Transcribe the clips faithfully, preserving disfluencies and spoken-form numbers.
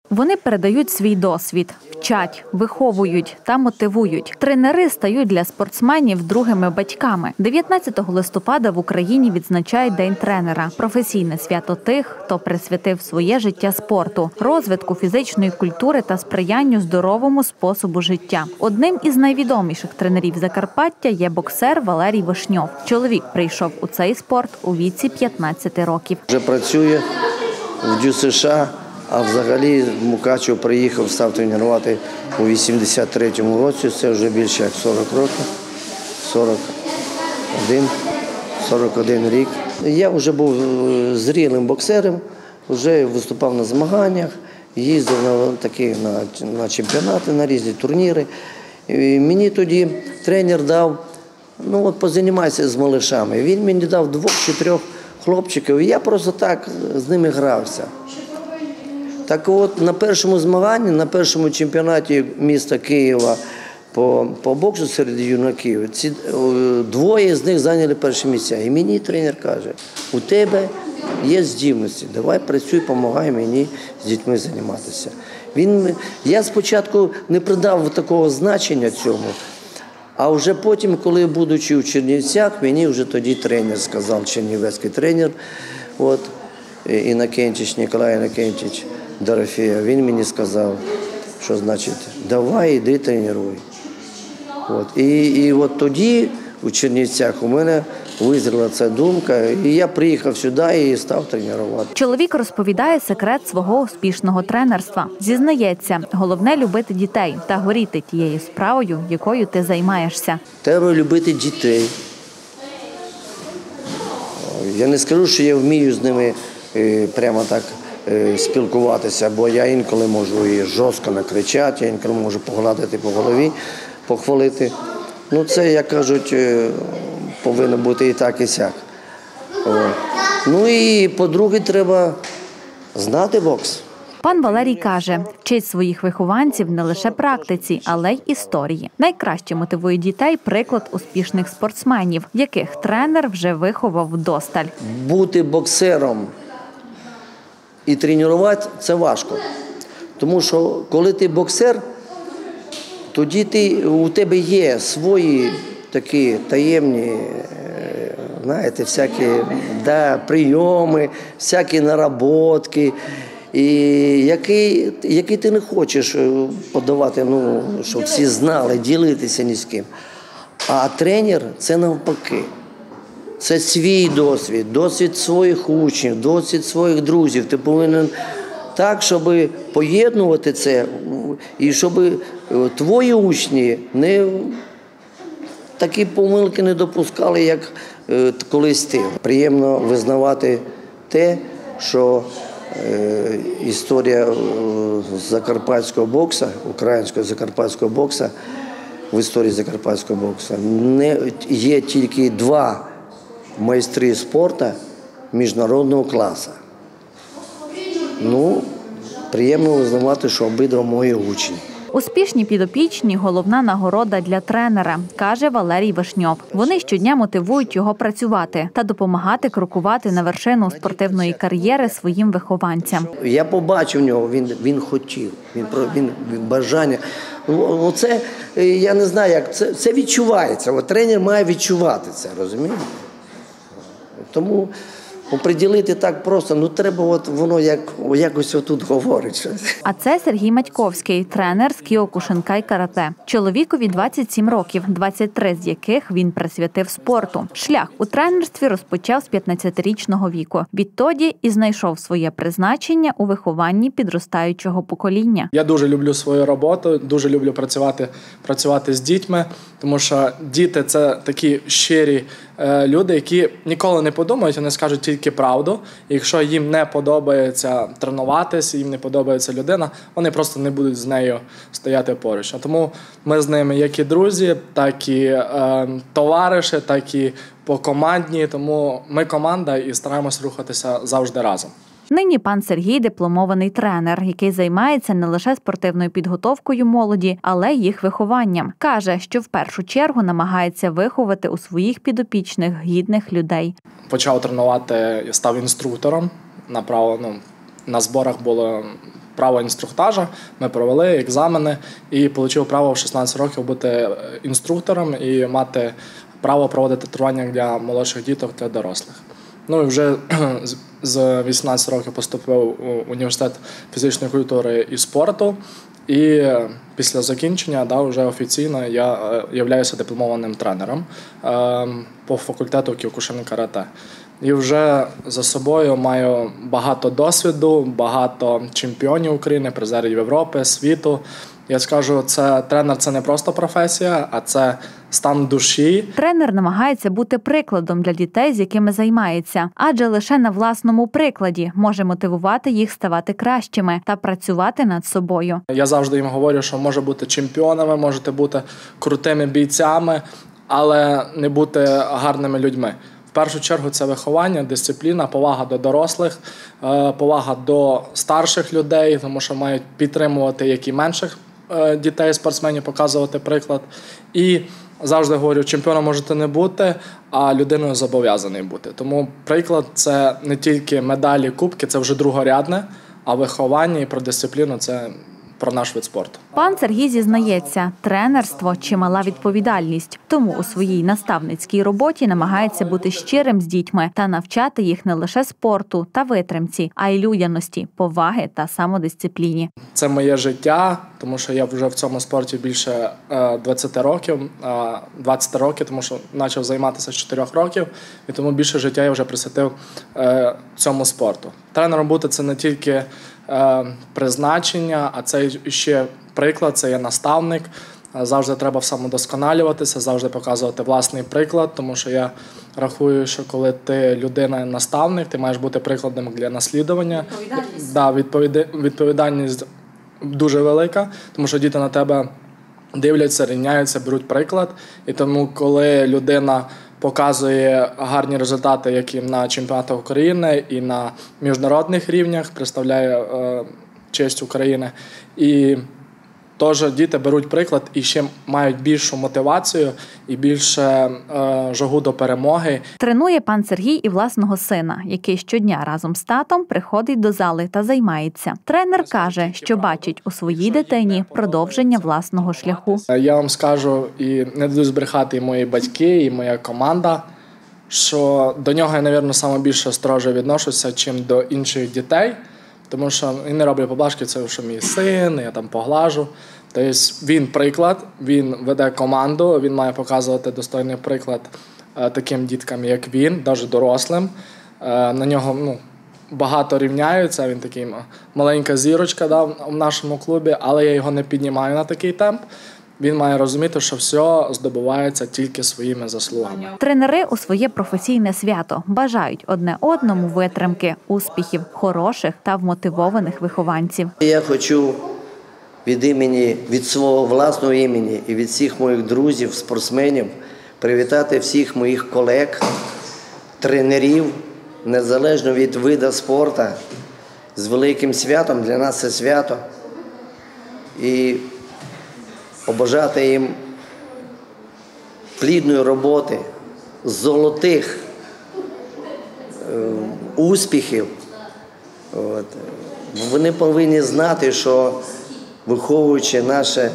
Вони передають свій досвід, вчать, виховують та мотивують. Тренери стають для спортсменів другими батьками. дев'ятнадцятого листопада в Україні відзначають День тренера – професійне свято тих, хто присвятив своє життя спорту, розвитку фізичної культури та сприянню здоровому способу життя. Одним із найвідоміших тренерів Закарпаття є боксер Валерій Вишньов. Чоловік прийшов у цей спорт у віці п'ятнадцяти років. Вже працює в Дю США. А взагалі Мукачево приїхав, став тренувати у вісімдесят третьому році, це вже більше як сорок років, сорок один, сорок один рік. Я вже був зрілим боксером, вже виступав на змаганнях, їздив на такі на, на чемпіонати, на різні турніри. І мені тоді тренер дав, ну от позанімайся з малишами. Він мені дав двох чи трьох хлопчиків, і я просто так з ними грався. Так от, на першому змаганні, на першому чемпіонаті міста Києва по, по боксу серед юнаків, ці двоє з них зайняли перші місця. І мені тренер каже, у тебе є здібності, давай працюй, допомагай мені з дітьми займатися. Він, я спочатку не придав такого значення цьому, а вже потім, коли, будучи у Чернівцях, мені вже тоді тренер сказав, чернівецький тренер, от, Інокентіч, Ніколай Інокентіч Дорофєєв, він мені сказав, що значить, давай, йди тренуй. От. І, і от тоді у Чернівцях у мене визріла ця думка, і я приїхав сюди і став тренувати. Чоловік розповідає секрет свого успішного тренерства. Зізнається, головне – любити дітей та горіти тією справою, якою ти займаєшся. Треба любити дітей. Я не скажу, що я вмію з ними прямо так спілкуватися, бо я інколи можу і жорстко накричати, я інколи можу погладити по голові, похвалити. Ну це, як кажуть, повинно бути і так, і сяк. Ну і, по-друге, треба знати бокс. Пан Валерій каже, вчить своїх вихованців не лише практиці, але й історії. Найкраще мотивує дітей приклад успішних спортсменів, яких тренер вже виховав вдосталь. Бути боксером і тренувати – це важко. Тому що, коли ти боксер, тоді ти, у тебе є свої такі таємні, знаєте, всякі да, прийоми, всякі наработки, і які, які ти не хочеш подавати, ну, щоб всі знали, ділитися ні з ким. А тренер – це навпаки. Це свій досвід, досвід своїх учнів, досвід своїх друзів. Ти повинен так, щоб поєднувати це, і щоб твої учні не, такі помилки не допускали, як колись ти. Приємно визнавати те, що е, історія закарпатського боксу, українського закарпатського боксу, в історії закарпатського боксу не є тільки два майстри спорту міжнародного класу. Ну, приємно визнавати, що обидва мої учні. Успішні підопічні – головна нагорода для тренера, каже Валерій Вишньов. Вони щодня мотивують його працювати та допомагати крокувати на вершину спортивної кар'єри своїм вихованцям. Я побачив в нього, він, він хотів, він, він, він бажання. Оце, я не знаю, як це, це відчувається. От тренер має відчувати це, розумієте? Тому оприділити так просто, ну треба, от воно як, якось отут говорить щось. А це Сергій Матьковський, тренер з кіокушинкай карате. Чоловікові двадцять сім років, двадцять три з яких він присвятив спорту. Шлях у тренерстві розпочав з п'ятнадцятирічного віку. Відтоді і знайшов своє призначення у вихованні підростаючого покоління. Я дуже люблю свою роботу, дуже люблю працювати, працювати з дітьми, тому що діти – це такі щирі е, люди, які ніколи не подумають, вони скажуть тільки правду. І якщо їм не подобається тренуватися, їм не подобається людина, вони просто не будуть з нею стояти поруч. А тому ми з ними як і друзі, так і е, товариші, так і покомандні. Тому ми команда і стараємось рухатися завжди разом. Нині пан Сергій – дипломований тренер, який займається не лише спортивною підготовкою молоді, але й їх вихованням. Каже, що в першу чергу намагається виховати у своїх підопічних гідних людей. Почав тренувати, я став інструктором. Направо, ну, на зборах було право інструктажа, ми провели екзамени і отримав право в шістнадцять років бути інструктором і мати право проводити тренування для молодших діток та дорослих. Ну і вже з вісімнадцяти років поступив у університет фізичної культури і спорту. І після закінчення, да, вже офіційно я являюся дипломованим тренером е, по факультету Кіокушин-карате. І вже за собою маю багато досвіду, багато чемпіонів України, призерів Європи, світу. Я скажу, це тренер – це не просто професія, а це стан душі. Тренер намагається бути прикладом для дітей, з якими займається, адже лише на власному прикладі може мотивувати їх ставати кращими та працювати над собою. Я завжди їм говорю, що може бути чемпіонами, можете бути крутими бійцями, але не бути гарними людьми. В першу чергу це виховання, дисципліна, повага до дорослих, повага до старших людей, тому що мають підтримувати як і менших дітей, спортсменів, показувати приклад. І завжди говорю, чемпіоном можете не бути, а людиною зобов'язаний бути. Тому приклад – це не тільки медалі, кубки, це вже другорядне, а виховання і про дисципліну – це про наш вид спорту. Пан Сергій зізнається, тренерство – чимала відповідальність. Тому у своїй наставницькій роботі намагається бути щирим з дітьми та навчати їх не лише спорту та витримці, а й людяності, поваги та самодисципліні. Це моє життя, тому що я вже в цьому спорті більше двадцять років, двадцять років, тому що почав займатися з чотирьох років, і тому більше життя я вже присвятив цьому спорту. Тренером бути – це не тільки призначення, а це ще приклад, це є наставник. Завжди треба самодосконалюватися, завжди показувати власний приклад, тому що я рахую, що коли ти людина-наставник, ти маєш бути прикладом для наслідування. Відповідальність. Да, відповідальність дуже велика, тому що діти на тебе дивляться, рівняються, беруть приклад. І тому, коли людина показує гарні результати, як і на чемпіонатах України, і на міжнародних рівнях, представляє е, честь України. І теж діти беруть приклад і ще мають більшу мотивацію і більше е, жагу до перемоги. Тренує пан Сергій і власного сина, який щодня разом з татом приходить до зали та займається. Тренер каже, що бачить у своїй дитині продовження власного шляху. Я вам скажу, і не дадуть збрехати і мої батьки, і моя команда, що до нього я, мабуть, найбільше строже відношуся, чим до інших дітей. Тому що він не робить поблажки, це що мій син, я там поглажу. Тобто він приклад, він веде команду, він має показувати достойний приклад таким діткам, як він, навіть дорослим. На нього ну, багато рівняються, він такий маленька зірочка да, в нашому клубі, але я його не піднімаю на такий темп. Він має розуміти, що все здобувається тільки своїми заслугами. Тренери у своє професійне свято бажають одне одному витримки, успіхів, хороших та вмотивованих вихованців. Я хочу від імені, від свого власного імені і від всіх моїх друзів, спортсменів привітати всіх моїх колег, тренерів, незалежно від виду спорту, з великим святом. Для нас це свято. І побажати їм плідної роботи, золотих е, успіхів. От. Вони повинні знати, що виховуючи наше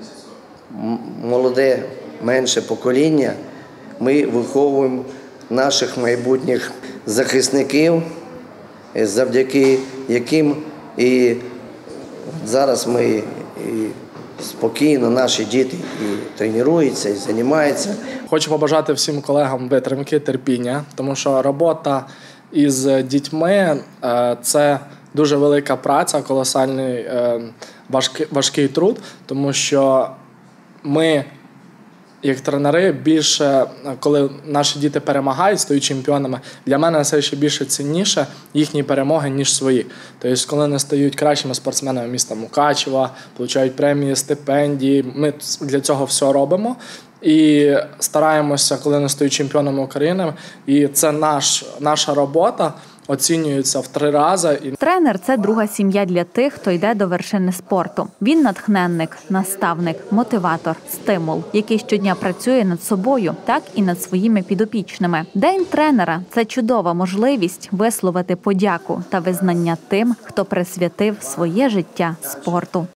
молоде, менше покоління, ми виховуємо наших майбутніх захисників, завдяки яким і зараз ми і спокійно наші діти і тренуються, і займаються. Хочу побажати всім колегам витримки, терпіння, тому що робота із дітьми – це дуже велика праця, колосальний важкий, важкий труд, тому що ми, як тренери, більше, коли наші діти перемагають, стають чемпіонами, для мене це ще більше цінніше їхні перемоги, ніж свої. Тобто, коли вони стають кращими спортсменами міста Мукачева, отримують премії, стипендії, ми для цього все робимо. І стараємося, коли вони стають чемпіонами України, і це наш, наша робота, оцінюються в три рази. І Тренер – це друга сім'я для тих, хто йде до вершини спорту. Він натхненник, наставник, мотиватор, стимул, який щодня працює над собою, так і над своїми підопічними. День тренера – це чудова можливість висловити подяку та визнання тим, хто присвятив своє життя спорту.